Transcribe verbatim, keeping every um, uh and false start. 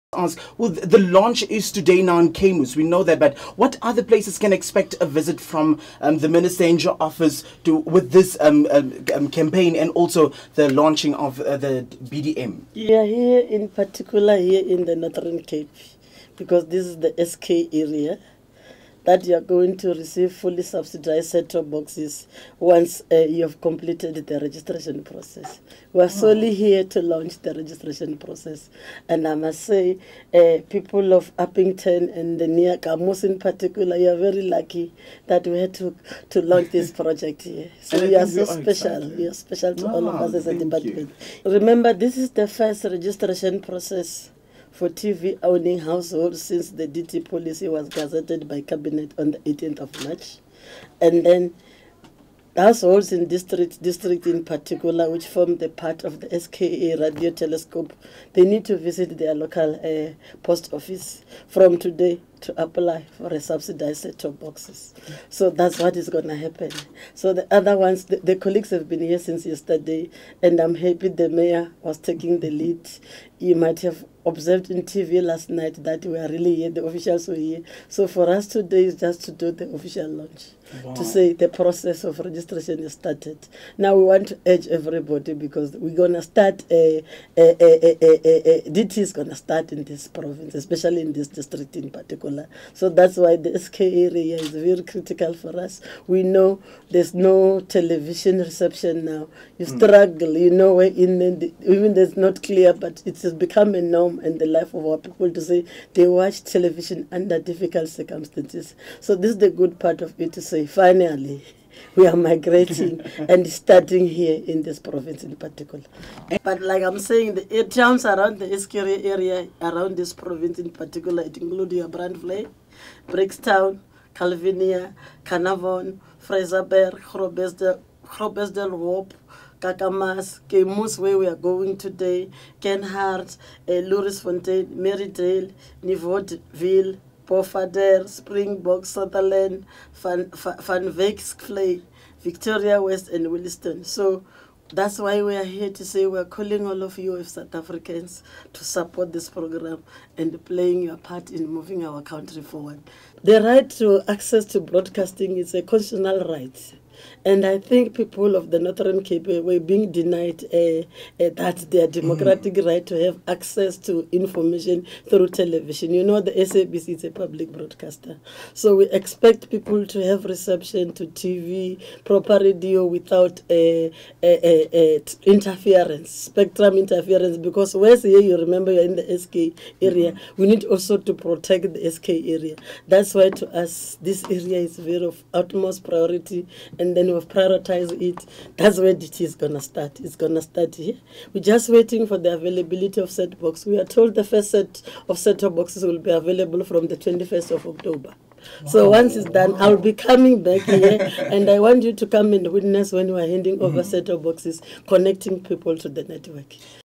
Ask, well, the launch is today now in Keimoes. We know that, but what other places can expect a visit from um, the Minister in your office to with this um, um, um, campaign and also the launching of uh, the B D M? Yeah, here in particular here in the Northern Cape, because this is the S K area, that you are going to receive fully subsidized set-top boxes once uh, you have completed the registration process. We are solely here to launch the registration process. And I must say, uh, people of Uppington and the near Keimoes in particular, you are very lucky that we had to, to launch this project here. So we are so special. We are special to all of us as a department. Remember, this is the first registration process for T V owning households since the D T T policy was gazetted by Cabinet on the eighteenth of March. And then households in district, district in particular, which form the part of the S K A radio telescope, they need to visit their local uh, post office from today to apply for a subsidized set-top boxes. So that's what is going to happen. So the other ones, the, the colleagues have been here since yesterday, and I'm happy the mayor was taking the lead. You might have observed in T V last night that we are really here, the officials were here. So for us today is just to do the official launch. Wow. To say the process of registration is started. Now we want to urge everybody, because we're going to start, a, a, a, a, a, D T is going to start in this province, especially in this district in particular. So that's why the S K area is very critical for us. We know there's no television reception now. You struggle, you know, where in the, even there's not clear, but it has become a norm in the life of our people to say they watch television under difficult circumstances. So this is the good part of it, to say finally we are migrating and starting here in this province in particular. But like I'm saying, the towns around the S K area, around this province in particular, it includes your Brandvlei, Brixtown, Calvinia, Carnarvon, Fraserburg, Groblersdal, Groblersdal, Kakamas, Keimoes, where we are going today, Kenhardt, uh, Lourisfontein, Marydale, Nieuwoudtville, Pofadder, Springbok, Sutherland, Van, Van Wyk, Victoria West, and Williston. So that's why we are here to say we are calling all of you as South Africans to support this program and playing your part in moving our country forward. The right to access to broadcasting is a constitutional right. And I think people of the Northern Cape were being denied uh, uh, that their democratic mm. right to have access to information through television. You know, the S A B C is a public broadcaster. So we expect people to have reception to T V, proper radio without uh, uh, uh, uh, interference, spectrum interference, because where's here, you remember you're in the S K area, mm. we need also to protect the S K area. That's why to us, this area is very of utmost priority, and then we've prioritized it. That's where D T is going to start. It's going to start here. We're just waiting for the availability of set box. We are told the first set of set-top boxes will be available from the twenty-first of October. Wow. So once it's done, wow. I'll be coming back here, and I want you to come and witness when we are handing over mm-hmm. set-top boxes, connecting people to the network.